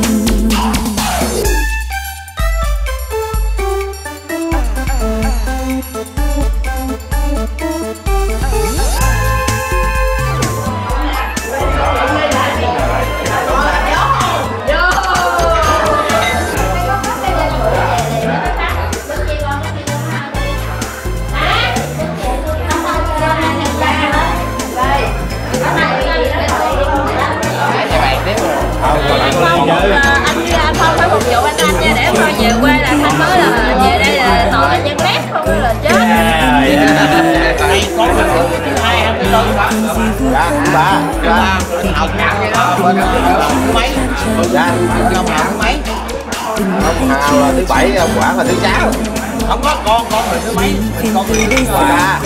học nhạc vậy đó. Mấy ông Hào mấy? Ông Hào là thứ 7, ông Quảng là thứ 6. Không có con là thứ mấy? Con thứ 3.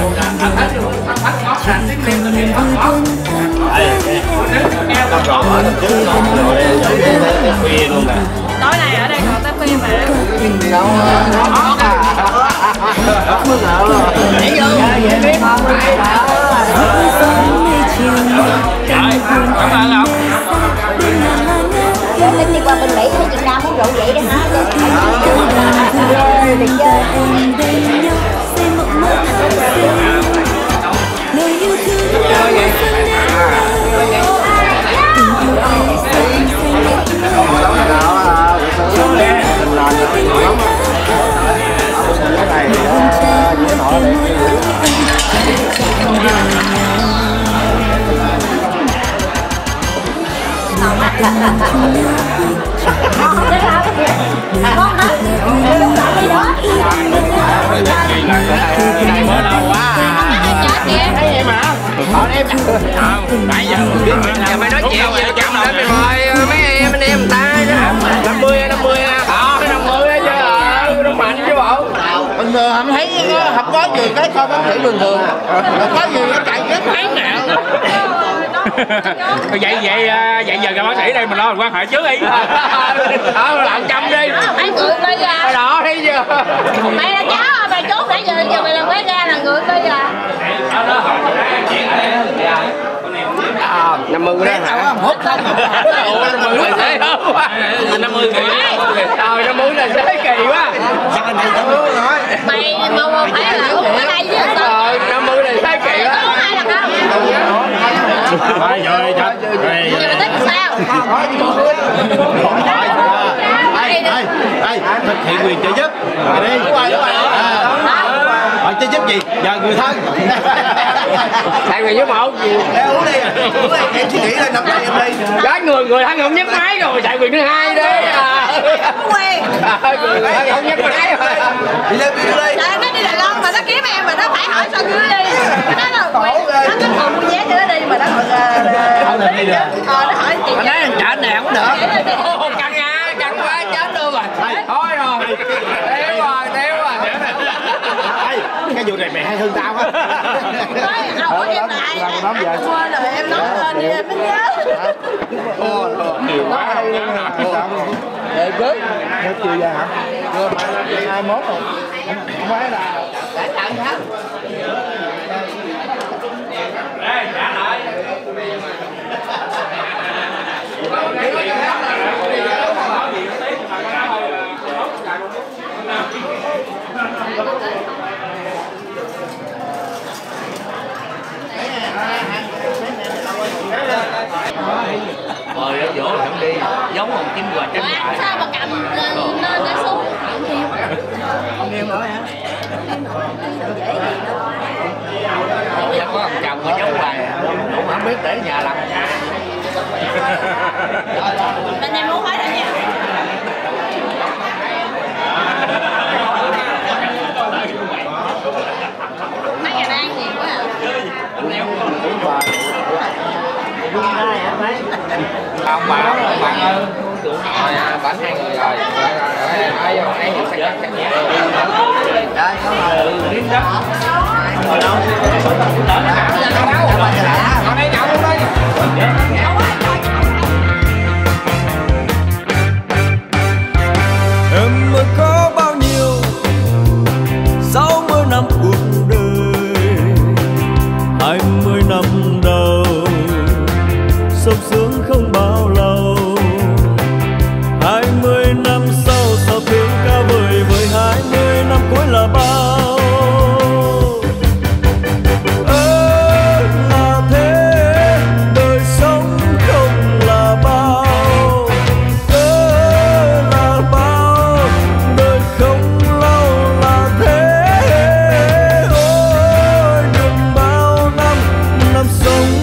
Tối nay ở đây còn tới phim mà. Cảm ơn ông. Tính đi qua bên Mỹ hay Việt Nam uống rượu vậy đó hả? Được chơi. Nãy giờ mày nói chuyện về chậm lên mày mời mấy em anh em người ta 50 á chứ nó mạnh chứ bộ. Bình thường không thấy không có gì cái coi bác sĩ bình thường. Không có gì nó chạy chết mấy nè. Vậy giờ gặp bác sĩ đây mình lo quan hệ trước đi. Làm chăm đi. Mày ngược lên ra. Đó thấy chưa? Mày là cháu mày trốn nãy giờ mày làm cái ra là ngược lên ra. 50 đó hả? Hút không? 50 kỳ. 50 là thế kỳ quá. Mày mà phải là uống ở đây chứ sao? 50 là thế kỳ quá. Có ai là không? Rồi chết. Giờ tính sao? Đây, thực hiện quyền trợ giúp. Đi. Đúng rồi. Bạn trợ giúp gì? Giờ người thân. Thầy người giúp một gì? Uống đi. Em suy nghĩ lên năm nay em đi. Cái người thân không nhấc máy rồi, chạy quyền thứ hai đi. Quen. Người thân không nhấc máy rồi. Đi lên đi. Trời, nó đi Đài Loan mà nó kiếm em mà nó phải hỏi sao cứ đi. Nó là quen. Nó cứ còn mua vé cho nó đi mà nó còn đi được. nó hỏi chị. Mà nói anh trả nè cũng được. Căng quá chết luôn rồi. Thôi rồi. Téo rồi. Cái vụ này mày hay hơn tao á. Nói hỏi em lại. Quên rồi em nói lên đi em mới nhớ. Nhiều quá. Để gớt. Hết chiều ra hả? Chưa mà 21 rồi. Không phải là đã tặng hết. Đây, trả lại. Mời ở chỗ là không đi, giống một kim quà tranh lại. Sao mà cầm nó xuống? Không nghiêm nữa hả? Dạ có ông chồng của cháu Hoàng, cũng không biết để nhà làm. Bên em muốn hỏi lại nha. Mấy nhà đang nhiều quá à. Ông bà ơi. Rồi, bánh 2 người rồi. Ai vô, ai hiểu sẽ chắc nhẹ. Đây, có rồi. Điên đó. Ngồi đâu? Ở đây nhậu luôn đây. Em mới có bao nhiêu 60 năm cuộc đời, 20 năm đầu sung sướng không bao lâu, 20 năm sau sao tiếng ca vời vợi 20 năm cuối là bao. Là thế, đời sống không là bao. Là bao, đời không lâu là thế. Ôi đừng bao năm, năm sống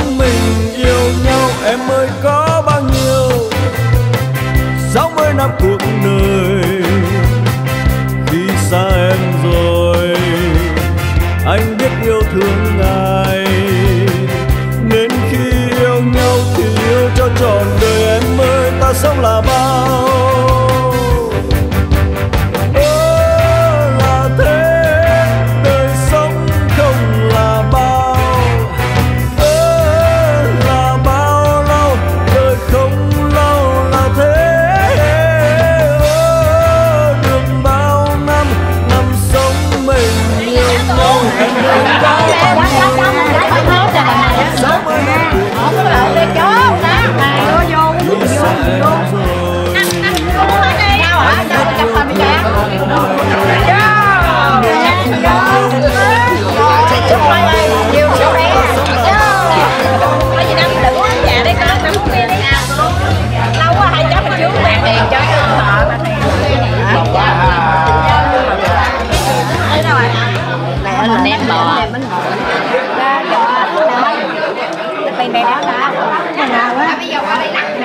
này đó nè. Cái nào á? Bây giờ qua đây nè.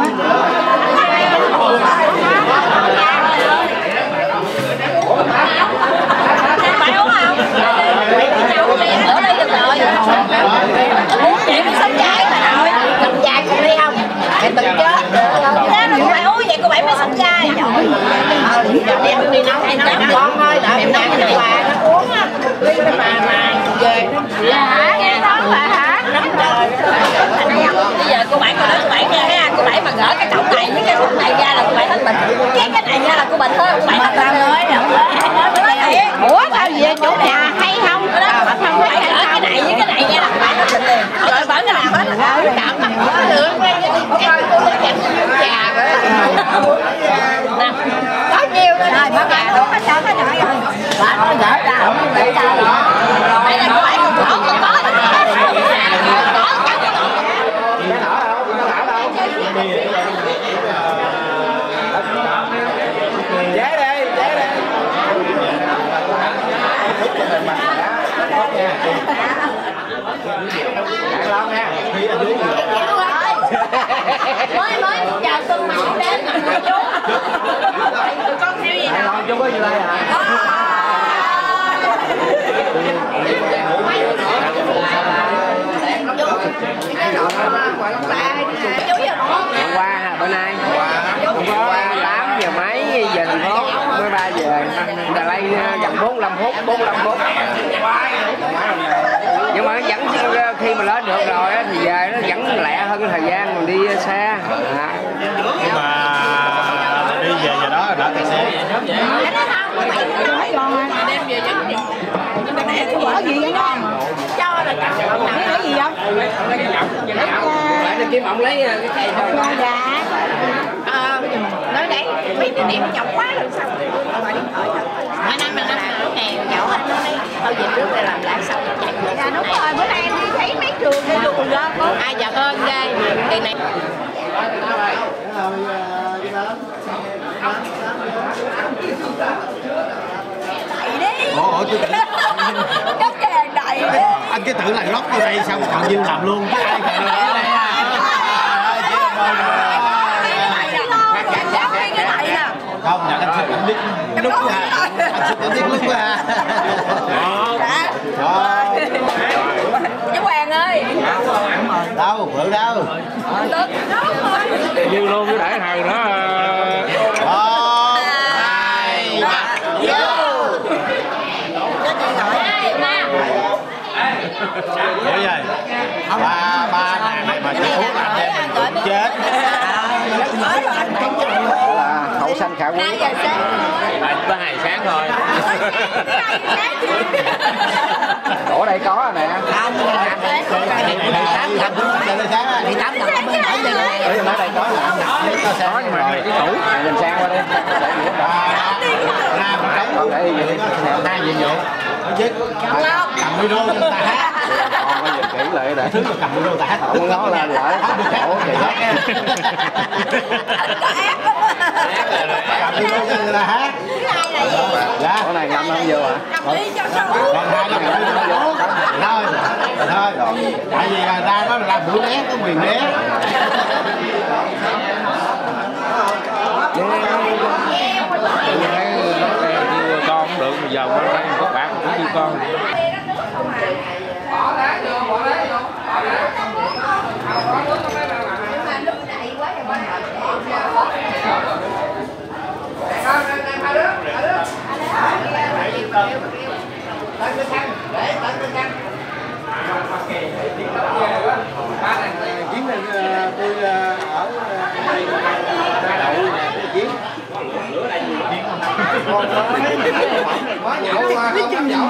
Phải uống không? Lửa đây được rồi. Uống vậy mới sống dai bà nội. Sống dai con đi không? Mẹ tự chết. Thế mà cô bảy uống vậy cô bảy mới sống dai. Đem đi nấu hay nấu con thôi. Đợi nấu cho bà nó uống á. Đi với bà mà về. Dạ, nghe nói bà hả? Nắm trời. Bây giờ cô bảy nói cô bảy nha ha. Cô bảy mà gỡ cái cổng này với cái cổng này ra là cô bảy hết bệnh. Cái này ra là cô bệnh thôi. Cô bảy hết bệnh. Ủa sao về chỗ nhà hay không? Không phải gỡ cái này với cái này ra là cô bảy hết bệnh liền. Rồi vẫn làm hết. Cảm ơn được. Có nhiều rồi. Rồi bác gà luôn. Sao thế này rồi? Bà nói gỡ ra không bị ra rồi. Đây là cô bảy còn có. Mới chào Xuân mà không đến mà chú. Con theo gì nào? Chú có gì đây hả? Hôm qua bữa nay hôm qua 8 giờ mấy giờ thành phố 13 giờ Đà Lây gần 45 phút nhưng mà nó vẫn khi mà lên được rồi thì về nó vẫn lẹ hơn cái thời gian mình đi xe nhưng mà đi về giờ đó là đỡ tài xế đem về chứ bỏ gì vậy con cho là cái gì không phải kiếm ông lấy cái cây thôi nói đấy mấy cái điểm nhọc quá rồi sao mấy năm nè nhậu hết nó đấy thôi về trước để làm lại sau chạy dạ đúng rồi bữa nay em đi thấy mấy trường đi luôn đó ai dạ ơn ghê kỳ này Ủa tôi tưởng cắt cái hàng đầy đi anh cứ tưởng là lót vô đây xong còn nhiêu làm luôn chứ ai còn không nhận anh xin cảm biết lúc ha anh xin cảm biết lúc ha chú Hoàng ơi đâu bự đâu như luôn cứ để hàng nó Ủa vậy? Ba này mà chỉ uống anh em mình cũng chết. Là hậu sanh khả quý. Tới 2 sáng thôi. Ở đây có nè. Không, thì 8 giờ mới nói đây là có nhưng mà cái tủ mình sang qua đây. Còn để gì đi. 2 nhiệm vụ. Chứ cầm micro cho người ta hát. Còn bây giờ kỹ lại để thứ cầm micro ta hát. Không nói là lỡ khổ thì hát. Cầm micro cho người ta hát. Dạ. Cái này ngâm không vô hả? Còn 2 nó cầm vô. Thôi. Tại vì ra đó là buổi né có quyền né. Con cũng được, giờ có bạn cũng như con. Chuyến này tôi ở chuyến quá nhậu không dám nhậu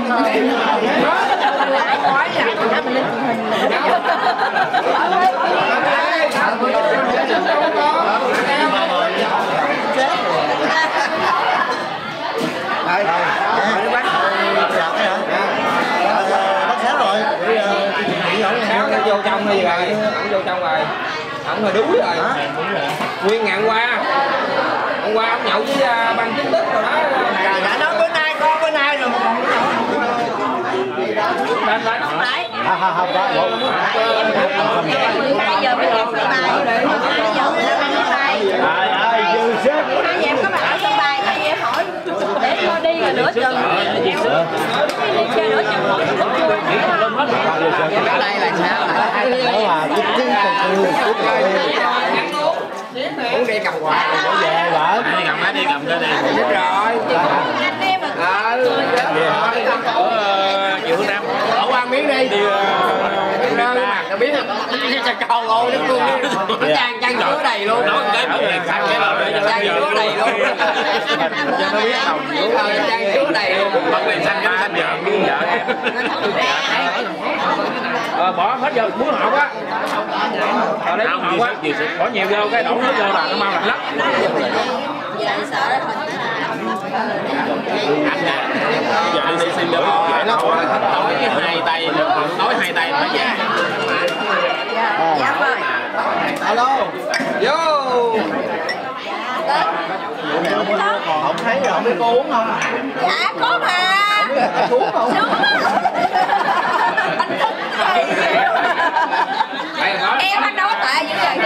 Nó vô trong đi rồi, ổng vô trong rồi, ổng rồi đuối rồi, nguyên ngày hôm qua ổng nhậu với ban chính thức rồi đó. đã nói bữa nay con bữa nay rồi mà Lên lên. không có nữa. Ở đây là sao? Nữa mà Uống đi cầm quà rồi trở về vợ. đi cầm cái này. Chết rồi. Chiều thứ năm. Ở qua miếng đi. Nó biết là cầu ngô lắm luôn. Trang chứa đầy luôn. Nó cái trang chứa đầy luôn. Cho nó biết không. Trang chứa đầy luôn. Bằng này xanh cái xanh vợ miếng vợ em. Bỏ hết vô muối hộp á. Ở đấy hộp á. Bỏ nhiều vô cái đổ nước vô là nó mau làm lắm. Anh nè, giờ đi xin được vậy nó nói với hai tay được, nói hai tay phải giá. Dạ vâng. Alo. Vô. Không thấy rồi, không biết cô uống không? Dạ có mà. Uống không? Anh thức gì? Em anh nói tệ dữ vậy.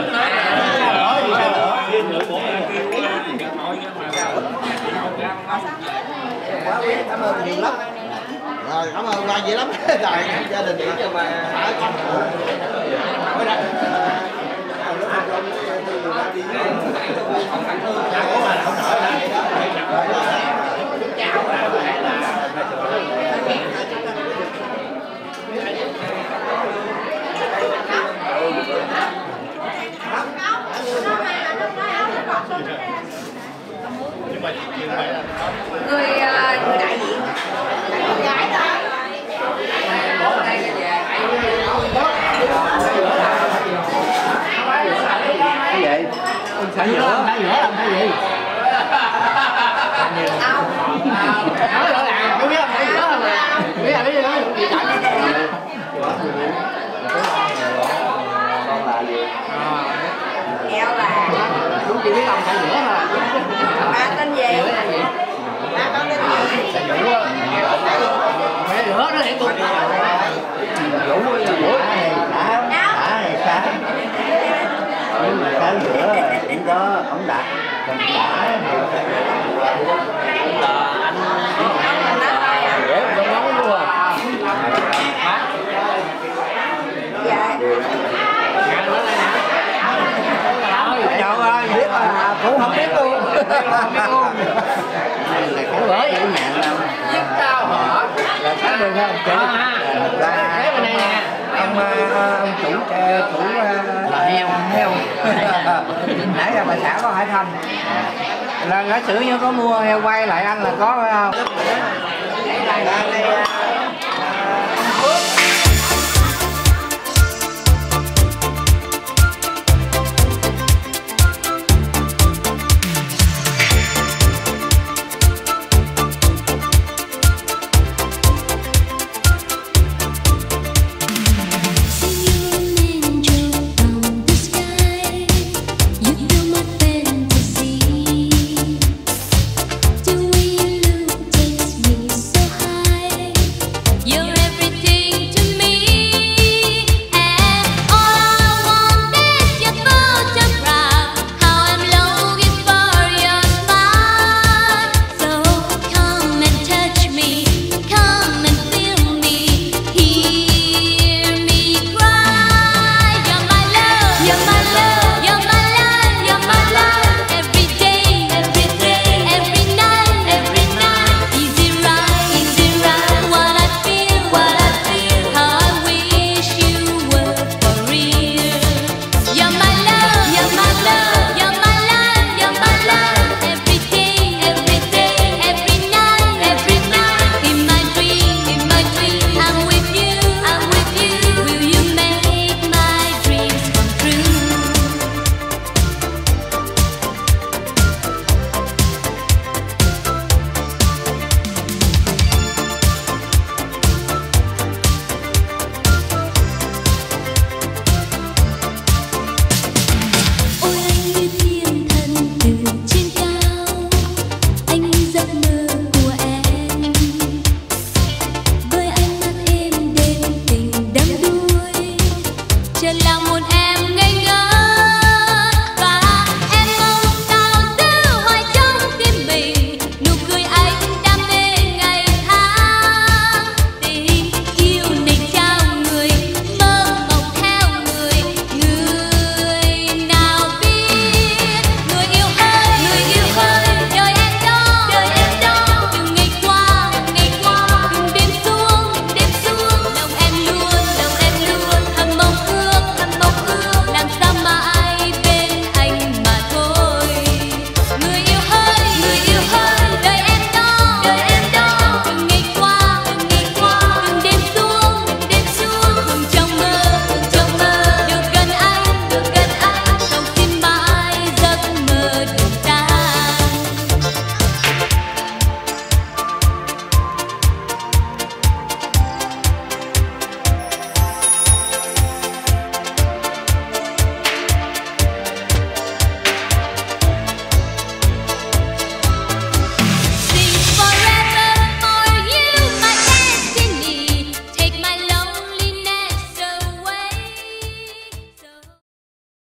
Cảm ơn nhiều lắm. Rồi, cảm ơn ba dữ lắm. Rồi, gia đình cho mà Người đại diện gái đó. cái gì? Xả giữa làm cái gì? Nói rõ ràng, không biết làm cái gì đó mà. Biết làm cái gì đó. Con là gì? Kẹo là Đúng chỉ biết làm xả giữa mà. ba tên gì? Ba con tên gì? Xả giữa á. Xả giữa nó hiện tụi. Xả. Nhưng mà cái giữa cũng có ổng đặt còn xả anh dễ trong nóng luôn à. Dạ. Chọn ơi biết là cũng không biết luôn. Cũng gửi vậy nhạc đâu Giúp tao hả? là sáng bên không chị Thế bên đây nè. ông chủ heo nãy giờ bà xã có hỏi thăm là giả sử như có mua heo quay lại ăn là có phải không?